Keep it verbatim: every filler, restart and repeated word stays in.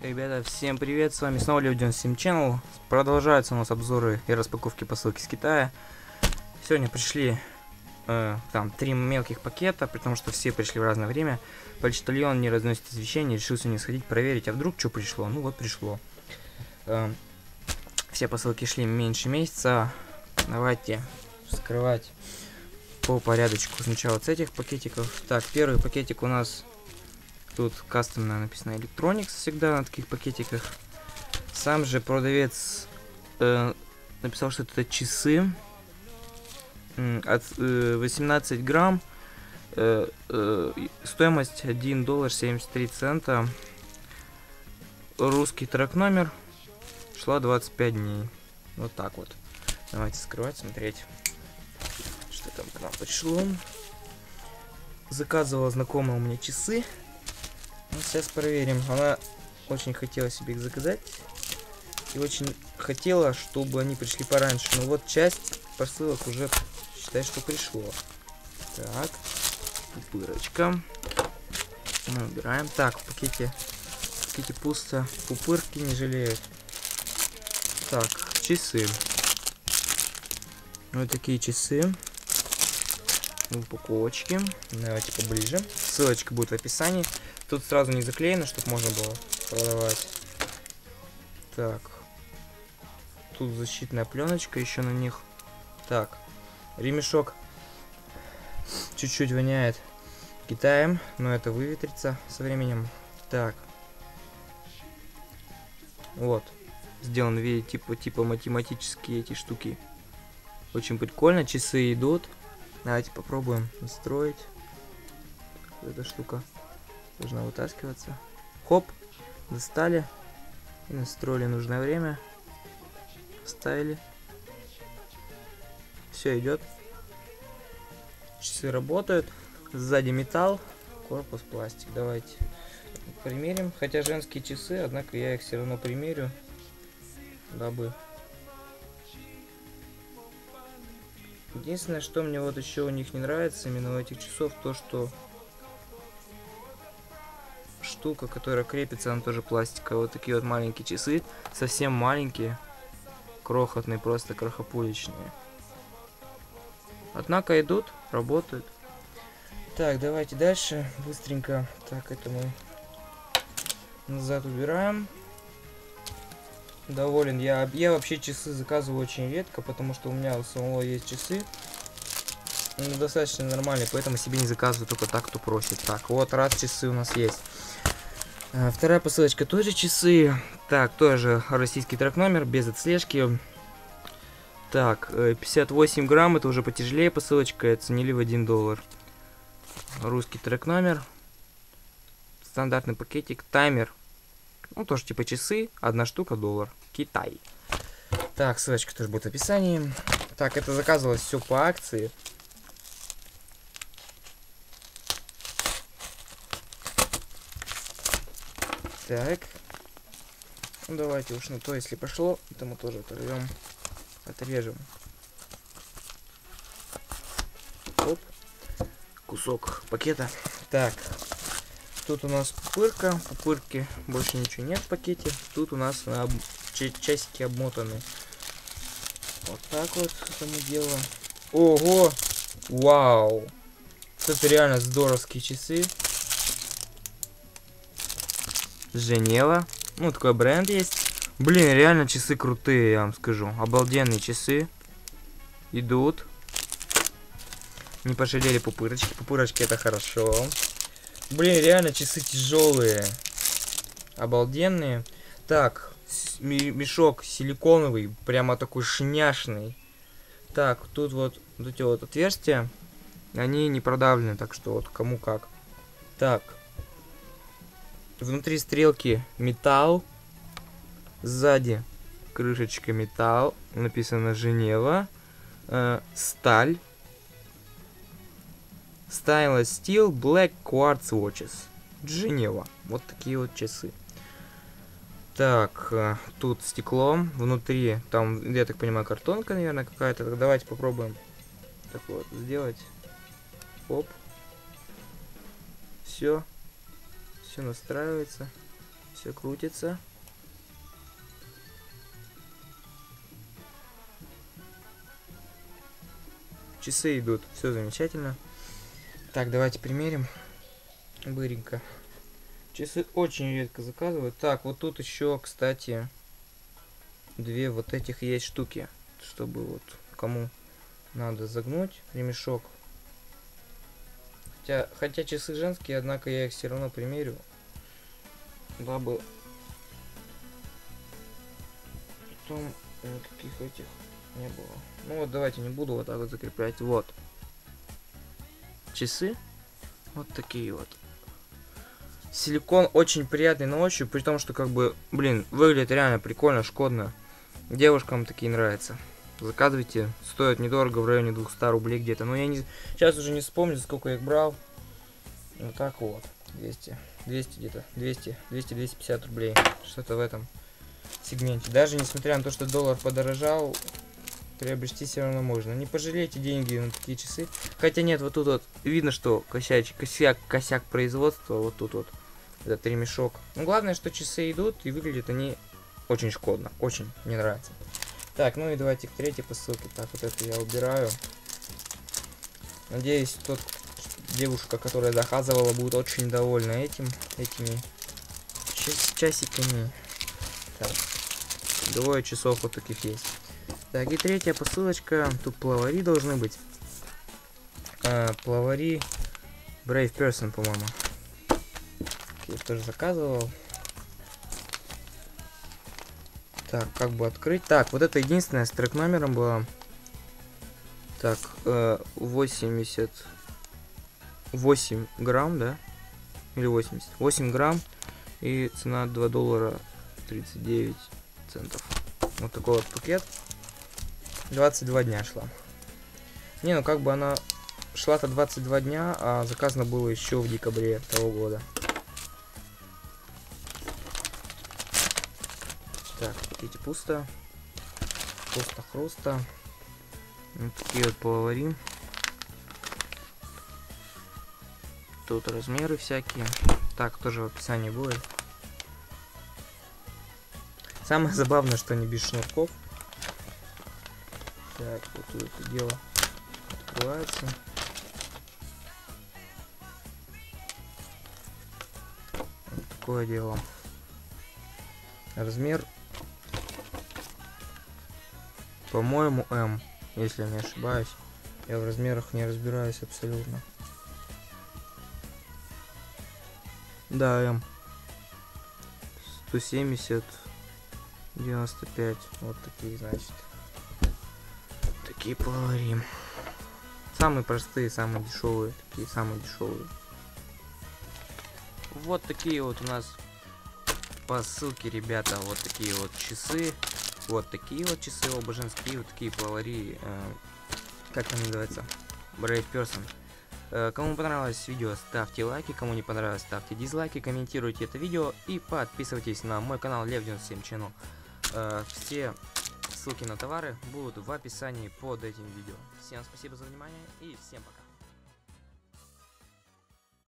Ребята, всем привет, с вами снова Лео Сим Channel. Продолжаются у нас обзоры и распаковки посылки с Китая. Сегодня пришли э, там три мелких пакета, потому что все пришли в разное время. Почтальон не разносит извещения, решил сегодня сходить проверить, а вдруг что пришло. Ну вот пришло. Э, все посылки шли меньше месяца. Давайте вскрывать по порядочку. Сначала с этих пакетиков. Так, первый пакетик у нас... Тут кастомно написано Electronics всегда на таких пакетиках. Сам же продавец э, написал, что это часы э, от э, восемнадцать грамм. Э, э, стоимость один доллар семьдесят три цента. Русский трек номер. Шла двадцать пять дней. Вот так вот. Давайте скрывать, смотреть, что там к нам пришло. Заказывала знакомая у меня часы. Ну, сейчас проверим. Она очень хотела себе их заказать. И очень хотела, чтобы они пришли пораньше. Но вот часть посылок уже, считай, что пришло. Так. Пупырочка. Мы убираем. Так, в пакете, в пакете пусто. Пупырки не жалеют. Так, часы. Вот такие часы. В упаковочке. Давайте поближе. Ссылочка будет в описании. Тут сразу не заклеено, чтобы можно было продавать. Так. Тут защитная пленочка еще на них. Так. Ремешок чуть-чуть воняет Китаем, но это выветрится со временем. Так. Вот. Сделан в виде типа, типа математические эти штуки. Очень прикольно. Часы идут. Давайте попробуем настроить. Эта штука должна вытаскиваться. Хоп, достали и настроили нужное время. Вставили. Все идет. Часы работают. Сзади металл, корпус пластик. Давайте примерим. Хотя женские часы, однако я их все равно примерю, дабы. Единственное, что мне вот еще у них не нравится, именно у этих часов, то что штука, которая крепится, она тоже пластиковая. Вот такие вот маленькие часы, совсем маленькие, крохотные, просто крохопулечные. Однако идут, работают. Так, давайте дальше, быстренько. Так, это мы назад убираем. Доволен. Я, я вообще часы заказываю очень редко, потому что у меня у самого есть часы. Ну, достаточно нормальные, поэтому себе не заказываю только так, кто просит. Так, вот раз часы у нас есть. А, вторая посылочка тоже часы. Так, тоже российский трек номер, без отслежки. Так, пятьдесят восемь грамм, это уже потяжелее посылочка, оценили в один доллар. Русский трек номер. Стандартный пакетик, таймер. Ну, тоже типа часы, одна штука, доллар. Китай. Так, ссылочка тоже будет в описании. Так, это заказывалось все по акции. Так. Ну, давайте уж на то, если пошло, это мы тоже оторвем. Отрежем. Оп. Кусок пакета. Так. Тут у нас пупырка, пупырки, больше ничего нет в пакете. Тут у нас об... часики обмотаны. Вот так вот это мы делаем. Ого! Вау! Это реально здоровские часы. Женева. Ну, такой бренд есть. Блин, реально часы крутые, я вам скажу. Обалденные часы. Идут. Не пожалели пупырочки. Пупырочки это хорошо. Блин, реально часы тяжелые. Обалденные. Так, мешок силиконовый. Прямо такой шняшный. Так, тут вот, вот эти вот отверстия. Они не продавлены, так что вот кому как. Так. Внутри стрелки металл. Сзади крышечка металл. Написано Женева. Э, сталь. Stainless Steel Black Quartz Watches. Женева. Вот такие вот часы. Так, э, тут стекло. Внутри, там, я так понимаю, картонка, наверное, какая-то. Так, давайте попробуем так вот сделать. Оп. Все. Все настраивается. Все крутится. Часы идут, все замечательно. Так, давайте примерим. Быренько. Часы очень редко заказывают. Так, вот тут еще, кстати, две вот этих есть штуки, чтобы вот кому надо загнуть ремешок. Хотя, хотя часы женские, однако я их все равно примерю, дабы потом никаких этих не было. Ну вот давайте не буду вот так вот закреплять. Вот часы, вот такие вот. Силикон очень приятный на ощупь, при том, что как бы, блин, выглядит реально прикольно, шкодно. Девушкам такие нравятся. Заказывайте, стоят недорого, в районе двухсот рублей где-то. Но я не, сейчас уже не вспомню, сколько я их брал. Вот так вот, двести, двести где-то, двести, двести, двести пятьдесят рублей. Что-то в этом сегменте. Даже несмотря на то, что доллар подорожал, приобрести все равно можно. Не пожалейте деньги на такие часы. Хотя нет, вот тут вот видно, что косяч, косяк, косяк производства, вот тут вот этот ремешок. Но главное, что часы идут и выглядят они очень шкодно, очень мне нравится. Так, ну и давайте к третьей посылке. Так, вот это я убираю. Надеюсь, тот девушка, которая заказывала, будет очень довольна этим, этими час часиками. Так, двое часов вот таких есть. Так, и третья посылочка. Тут плавари должны быть. А, плавари Brave Person, по-моему. Я тоже заказывал. Так, как бы открыть? Так, вот это единственная с трек номером была. Так, э, восемьдесят восемь грамм, да? Или восемьдесят? восемь грамм. И цена два доллара тридцать девять центов. Вот такой вот пакет. двадцать два дня шла. Не, ну как бы она шла-то двадцать два дня, а заказано было еще в декабре того года. Так, видите, пусто. Пусто-хруста. Вот такие вот плавари. Тут размеры всякие. Так, тоже в описании будет. Самое забавное, что они без шнурков. Так, вот тут это дело открывается. Вот такое дело. Размер, по-моему, М, если я не ошибаюсь. Я в размерах не разбираюсь абсолютно. Да, М. сто семьдесят, девяносто пять. Вот такие, значит. Такие плавари. Самые простые, самые дешевые. Такие самые дешевые. Вот такие вот у нас посылки, ребята. Вот такие вот часы. Вот такие вот часы, оба женские. Вот такие плавари. Э, как они называются? Brave Person. Э, кому понравилось видео, ставьте лайки. Кому не понравилось, ставьте дизлайки. Комментируйте это видео. И подписывайтесь на мой канал Лев девяносто семь Channel. Э, все ссылки на товары будут в описании под этим видео. Всем спасибо за внимание и всем пока.